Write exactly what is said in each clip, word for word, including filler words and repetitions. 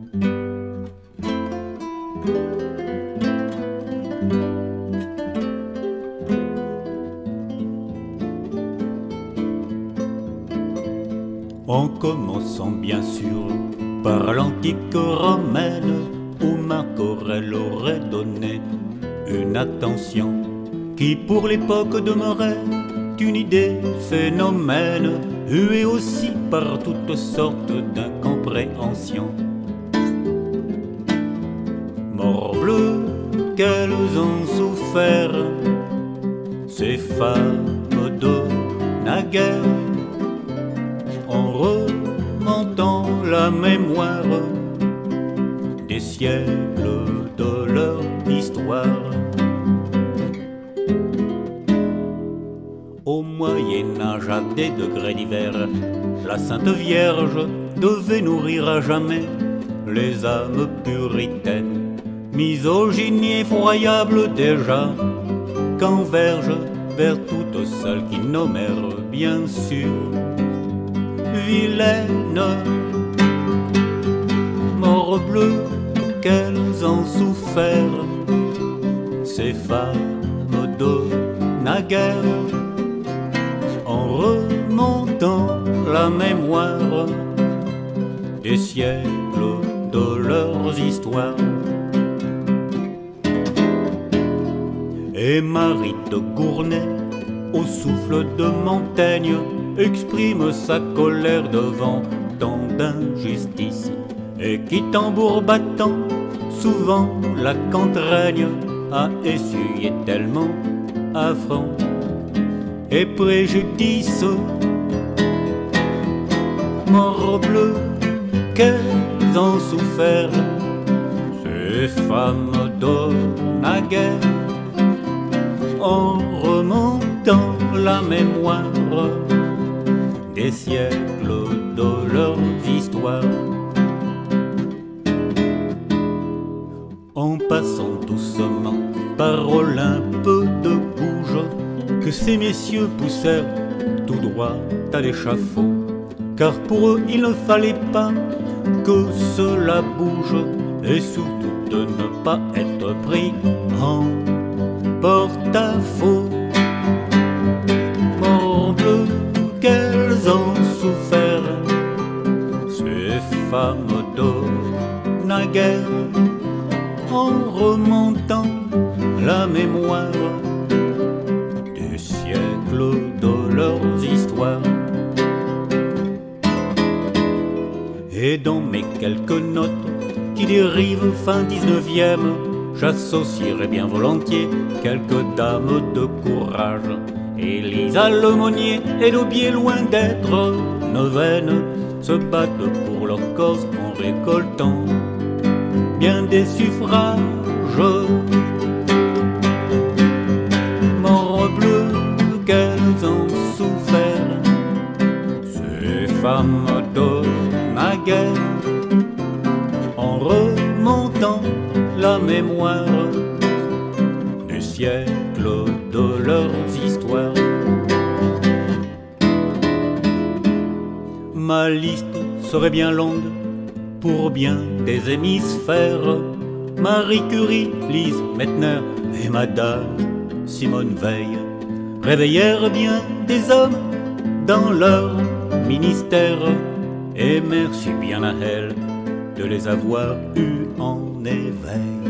En commençant bien sûr par l'antique romaine, où Marc Aurèle aurait donné une attention qui pour l'époque demeurait une idée phénomène, huée aussi par toutes sortes d'incompréhensions. Morbleu, qu'elles ont souffert, ces femmes de naguère, en remontant la mémoire des siècles de leur histoire. Au Moyen-Âge, à des degrés divers, la Sainte Vierge devait nourrir à jamais les âmes puritaines, misogynie effroyable déjà, qu'enverge vers toutes celles qui nommèrent bien sûr vilaines. Morbleu, qu'elles ont souffert, ces femmes de naguère, en remontant la mémoire des siècles de leurs histoires. Et Marie de Gournay, au souffle de Montaigne, exprime sa colère devant tant d'injustice, et qui tambour battant souvent la contraigne à essuyer tellement affront et préjudice. Morbleu, qu'elles ont souffert, ces femmes de naguère, en remontant la mémoire des siècles de leurs histoires. En passant doucement par Olympe de Gouges, que ces messieurs poussèrent tout droit à l'échafaud, car pour eux il ne fallait pas que cela bouge, et surtout de ne pas être pris en porte-à-faux. Morbleu, qu'elles ont souffert, ces femmes de naguère, en remontant la mémoire des siècles de leurs histoires. Et dans mes quelques notes qui dérivent fin dix-neuvième, j'associerai bien volontiers quelques dames de courage. Élisa Lemonnier et Daubié, loin d'être neuvaines, se battent pour leur cause en récoltant bien des suffrages. Morbleu, qu'elles ont souffert, ces femmes de naguère, en remontant la mémoire des siècles de leurs histoires. Ma liste serait bien longue pour bien des hémisphères, Marie Curie, Lise Meitner et Madame Simone Veil réveillèrent bien des hommes dans leur ministère, et merci bien à elles de les avoir eus en éveil.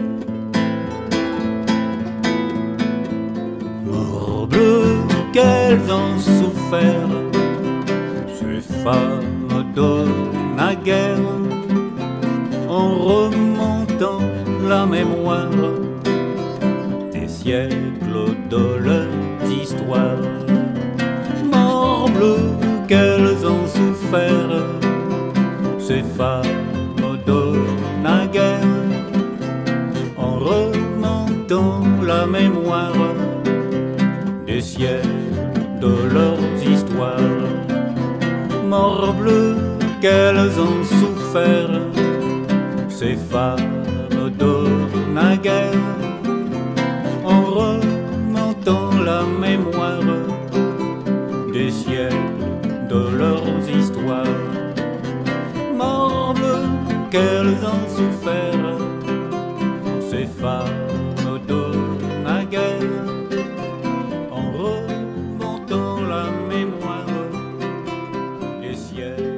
Morbleu, qu'elles ont souffert, ces femmes de naguère, en remontant la mémoire des siècles de leurs histoires. Morbleu, qu'elles ont souffert, ces femmes de naguère, en remontant la mémoire des siècles de leurs histoires. Morbleu, qu'elles ont souffert, ces femmes de naguère, en remontant la mémoire des siècles de leurs histoires. Morbleu, qu'elles ont souffert, ces femmes de naguère, en remontant la mémoire des ciels.